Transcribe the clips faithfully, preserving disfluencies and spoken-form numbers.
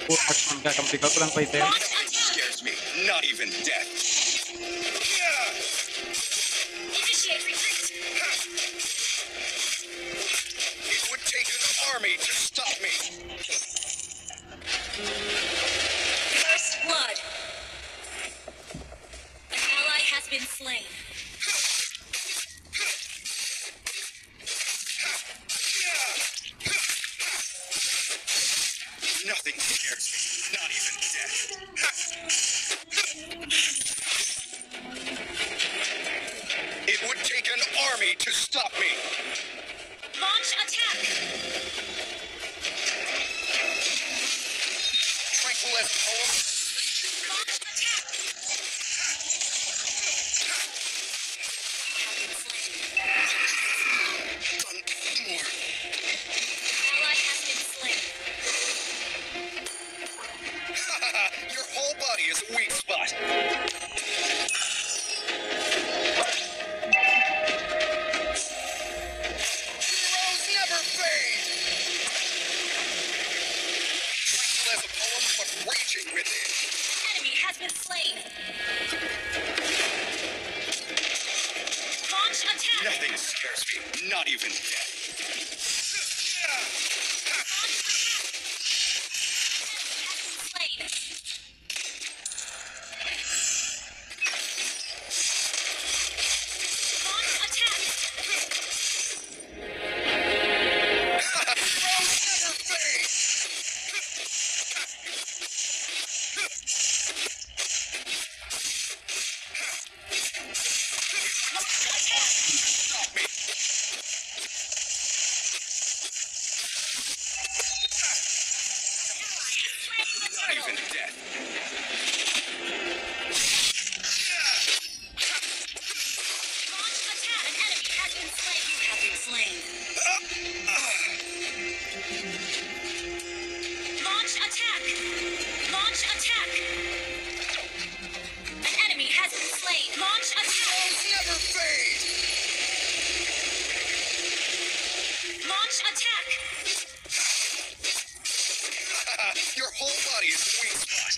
Puro magkakampi ka, kurang fighter. Nothing scares me, not even death. Initiate retreat. It would take an army to stop me. First blood. An ally has been slain. Nothing scares me, not even death. It would take an army to stop me. Launch attack. Tranquil as a poem. Launch attack. You have been slain. Done more. Ally has been slain. Your whole body is a weak spot. Heroes never fade. Tranquil as a poem, but raging within. Enemy has been slain. Launch attack. Nothing scares me, not even death. Slain. Launch attack. Heroes never fade. Stop me. Not even death. Launch attack. An enemy has been slain. You have been slain. Launch attack. Launch attack. An enemy has been slain. Launch attack. Heroes never fade. Launch attack. Your whole body is a weak spot.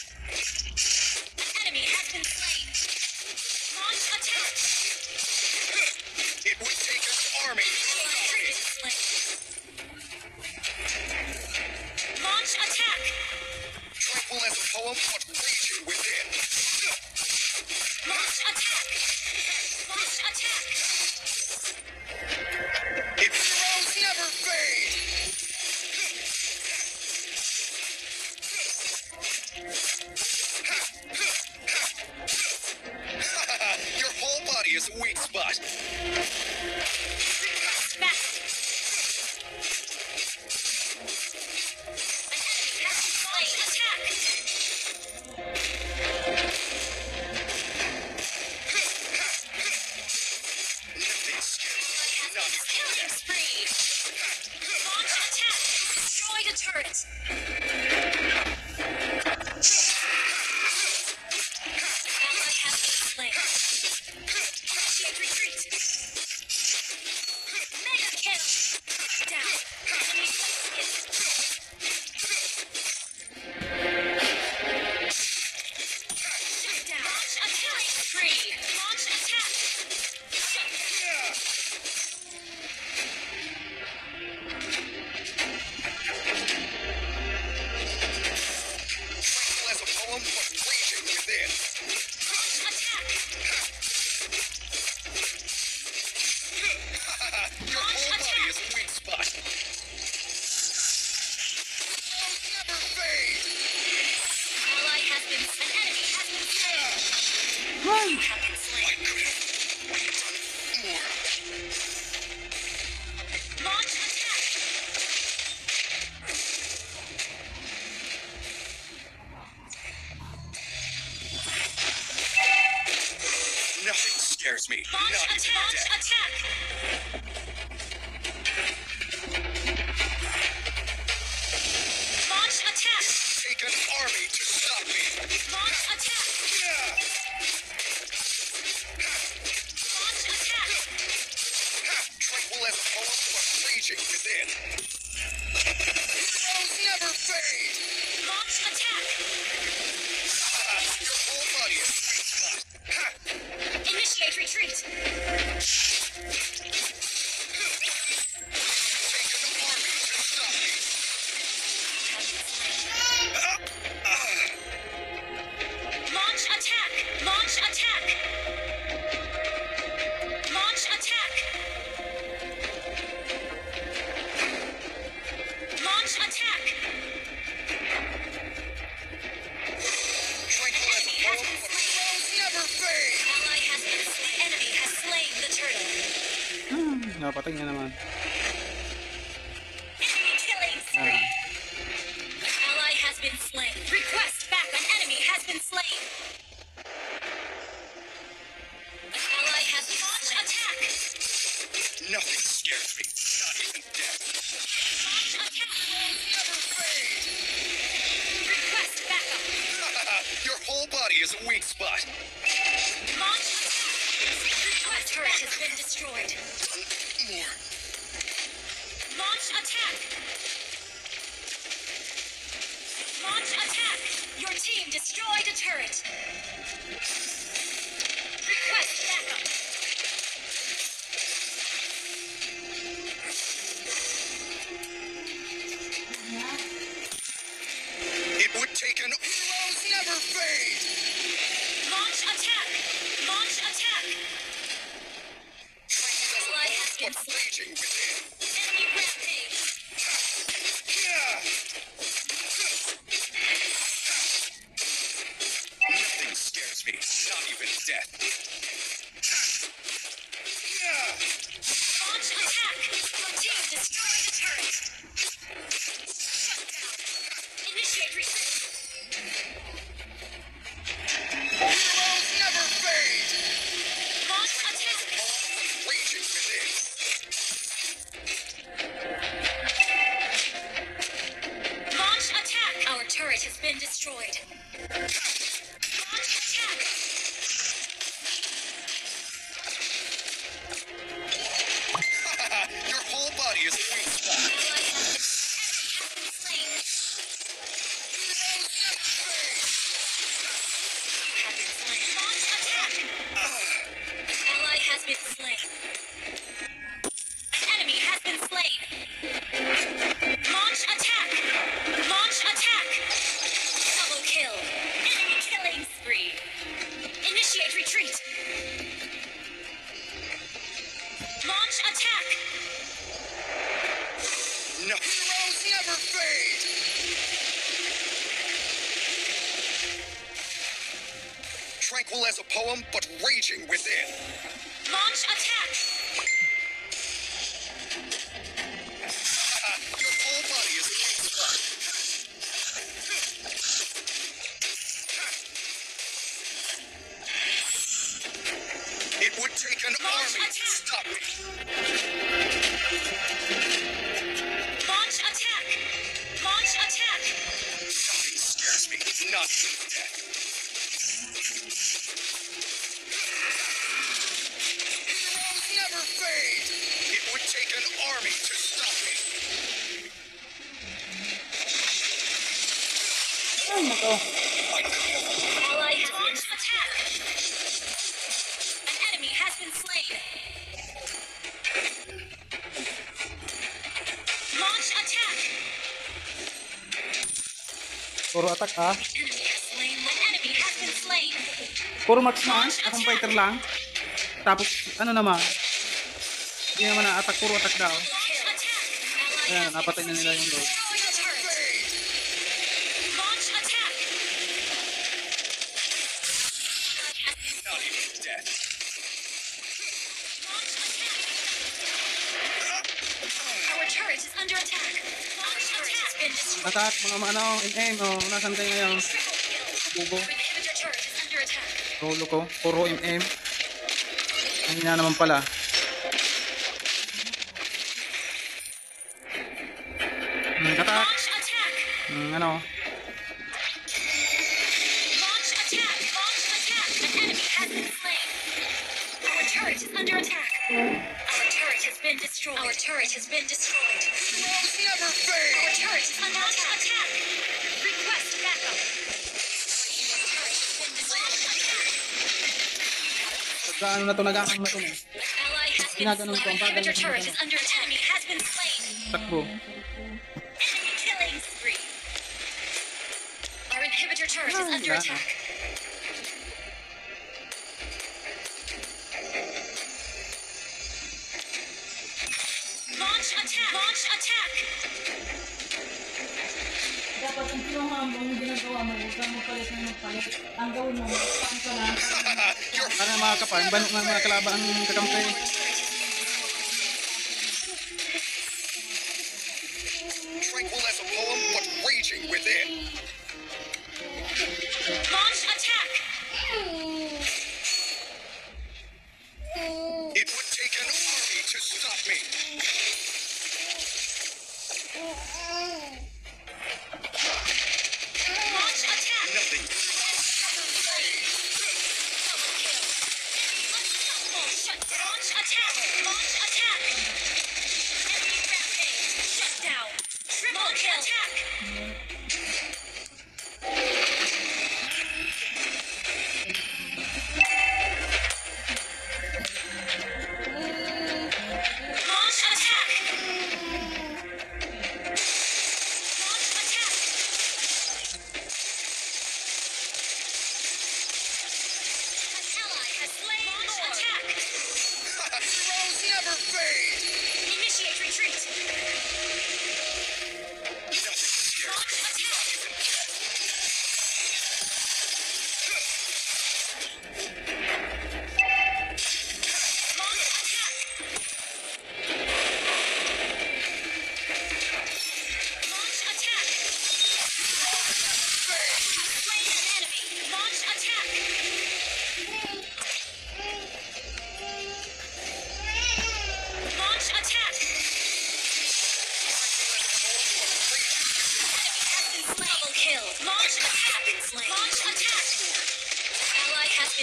Enemy has been slain. Launch attack. It would take an army. Enemy is slain. Launch attack. Tranquil as a poem, but raging within. Launch attack. Launch attack. If heroes never fade. Your whole body is a weak spot. Smack. An enemy has been slain. Attack. Nothing scares me, not even Killing death. spree. Launch attack. Destroy the turret. Ally has been slain. Initiate retreat. Mega kill. Down. Enemy slain. Shut down. Launch attack. Spree. Launch attack. Tranquil as a poem, but raging within. Launch attack. Your whole body is a weak spot. Heroes never fade. Ally has been an enemy has been slain. You have been I slain. could have done more. Launch attack. Nothing scares me, Launch not even attack. death. Attack. Launch attack. Take an army to stop me. Launch attack. Launch attack. Tranquil as a poem, but raging within. Heroes never fade. Launch Napatay niya naman. Enemy killing spree. An ally has been slain. Request back. An enemy has been slain. An ally has been launched attack. Nothing scares me, not even death. Launch attack. Never fade! Request backup. Your whole body is a weak spot. Launch attack. Request turret has been destroyed. More. Launch attack. Launch attack. Your team destroyed a turret. Request backup. It would take an heroes never fade! Launch attack. Launch attack. Ally has been But slain. raging within. Enemy rampage. Yeah! Nothing scares me, not even death. Yeah! Launch attack. Your team destroyed a turret. Initiate retreat. Heroes never fade! Launch attack. Raging within. Launch attack. Our turret has been destroyed. Launch attack. Your whole body is a weak spot. Ally has been slain. Heroes never fade! Have been slain. Launch attack. Ally has been slain. An enemy has been slain. Launch attack. Launch attack. Double kill. Enemy killing spree. Initiate retreat. Launch attack. No. Heroes never fade! Tranquil as a poem, but raging within. Launch attack. Your whole body is a weak spot. It would take an Launch army to attack. stop me. Launch attack. Launch attack. Nothing scares me, not even death. Heroes never fade! It would take an army to stop me. Ay, nako. Ally has launched attack. An enemy has been slain. Launch attack. Puro attack ah. Enemy has slain. An enemy has been slain. Puro max na. Akong fighter lang. Tapos, ano naman? Hindi naman na-attack. Puro attack daw. Launch attack. Ally Ayan, has been napatay na nila yung load. destroyed a turret. Launch attack. Not even death. Launch attack. Our turret is under attack. Launch turret has been destroyed. Attack, mga ano, in-aim. Oh, nasan kayo ngayon? Triple kill. Bubo. Our inhibitor turret is under attack. Rolo ko. Puro in-aim. Hindi na naman pala. Hmm, attack. Launch attack. Hmm, ano? Launch attack. Launch attack. An enemy has been slain. Our turret is under attack. Our turret has been destroyed. Our turret has been destroyed. Heroes never Our fade! turret is under attack. Request backup. Our turret has been destroyed. Pagkaano na to, nag-aang na to. eh. Ally has been Ginaganon ko, slain. ang bagal Inhibitor ng turret ginaganon. is under attack. Enemy has been slain. Takbo. Enemy killing spree. Our inhibitor turret is Ah, under wala. attack. Launch attack. Launch attack. Dapat ang kinuha mo, yung ginagawa mo, huwag kang magpalit ng magpalit. Ang gawin mo, saan ka lang. Your Para mga kapal, banok ng mga kalaban ang kakampi.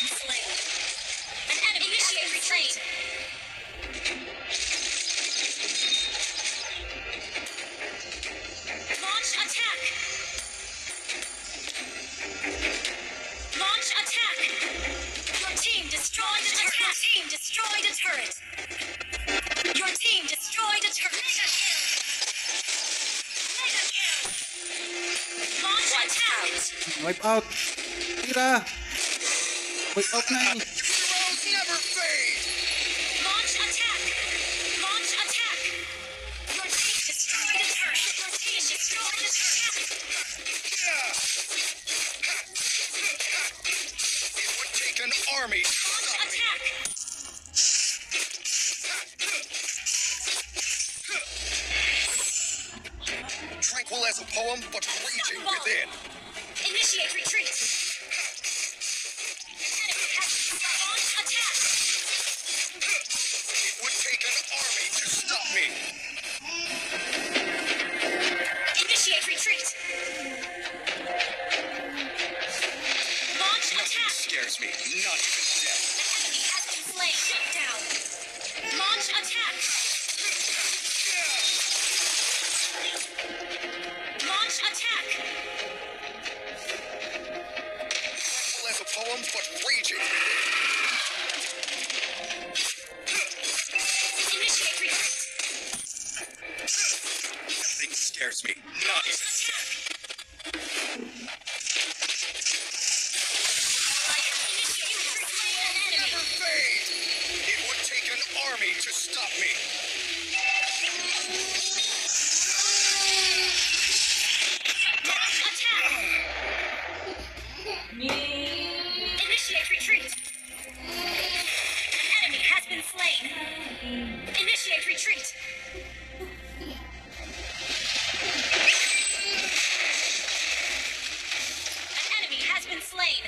been slain. An enemy initiate retreat. Launch attack. Launch attack. Your team destroyed a turret. Your team destroyed a turret. Your team destroyed a turret. Mega kill. Launch attack. Wipe out. Tira. Wipe out na eh. Heroes never fade. Launch attack. Launch attack. Your team destroyed a turret. Your team destroyed a turret. It would take an army to Launch stop me. attack. Tranquil as a poem, but raging within. Initiate retreat. Enemy has launch attack. It would take an army to stop me. Initiate retreat. Launch Nothing attack. scares me, not even death. Enemy has been slain. Shut down. Launch attack. Launch attack. Tranquil as a poem, but raging. Initiate retreat. Nothing scares me, not even death. I have initiated slain an enemy. Never fade. It would take an army to stop me. Launch attack. Ni- Initiate retreat. An enemy has been slain. Initiate retreat. An enemy has been slain.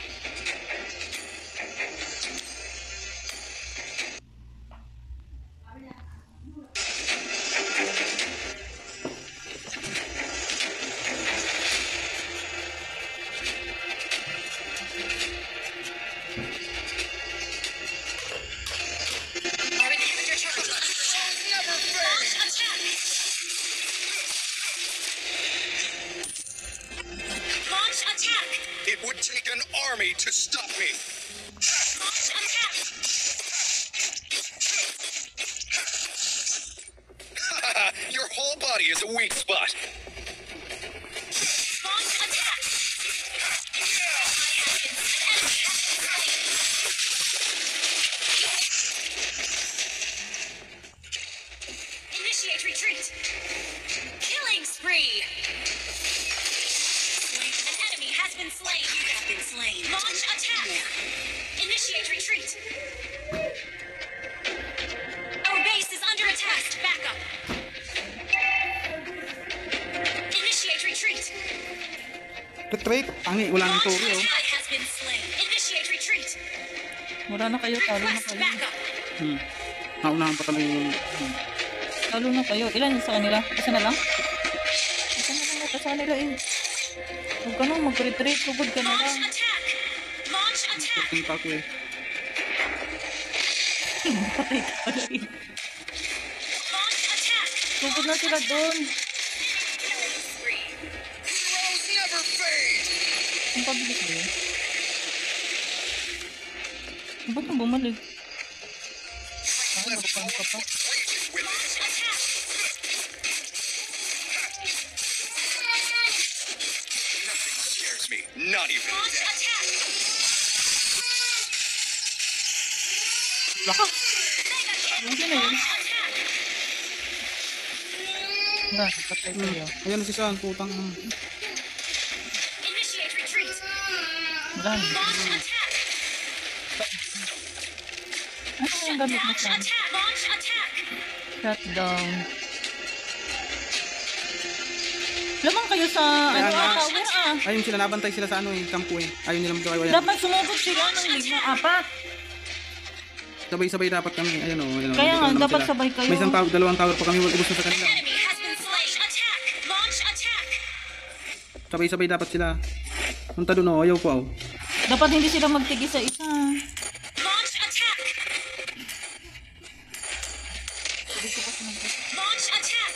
Our inhibitor turret is under Never launch fade. attack. Launch attack. It would take an army to stop me. Launch attack. Your whole body is a weak spot. Launch attack. I have been an enemy has been slain. Initiate retreat. Killing spree. An enemy has been slain. You have been slain. Launch attack. Initiate retreat. Our base is under attack. Back up. Initiate retreat. Retreat. Tangi. Wala nang Launch turi oh. attack has been slain. Initiate retreat. Wala na kayo, talo na Request kayo. backup. Hmm. Naunahan pa kami yung... Hmm. Talo na kayo. Ilan sa kanila? Isa na lang? Isa na lang ito sa kanila eh. Huwag ka na, mag-retreat. Hugod ka na Launch lang. attack. Launch attack. Punta ko eh. Patay ka pala eh. Launch attack. Hugod na sila doon. Killing spree. Heroes never fade. Ang pabilis mo yun. Ba't kang bumalik? Tranquil as a poem, but raging within. Launch attack. Nothing scares me, not even Launch death. attack. Lakas! Mega kill. Hindi na yun. Launch attack. Wala, patay kayo. Ayan si Sean. Putang... Initiate retreat. Wala. Launch attack. Ano yung gamit mo Launch sa attack. Launch attack. shutdown? Lamang kayo sa Kaya ano nga. ah, tower ah. Ayun sila. Nabantay sila sa ano eh. Kampo eh. Ayun nilang magkakawayan. Dapat sumugod sila ng lima, apat. Sabay-sabay dapat kami. Ayun oh. Ayun, oh. Kaya nga, Nandito naman dapat sila. sabay kayo. May isang tower, dalawang tower pa kami. Ubus na sa kanila. Enemy has been slain. Attack. Launch attack. Sabay-sabay dapat sila. Punta doon oh. Ayaw ko oh. Dapat hindi sila magtigi sa isa. Launch attack. Hindi ko pa sinunod. Launch attack.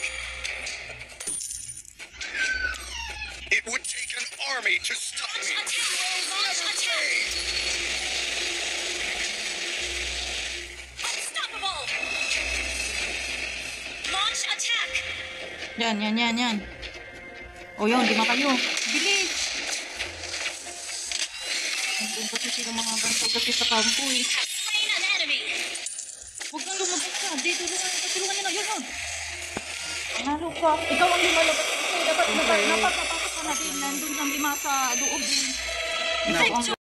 It would take an army to stop me. Attack. Launch Never attack. fade. Unstoppable. Launch attack. Yan, yan, yan, yan. O yun, di kayo. Bilis! Nandun kasi sila mga ganito kasi sa kampo eh. Has slain an enemy. Huwag kang lumabas ka. Di, tulungan nyo. Tulungan nyo na. Yun, yun. Panalo ka. Ikaw ang lumalabas. Kasi dapat, dapat, dapat napasok ka na din. Nandun ang lima sa loob din. Ikaw ang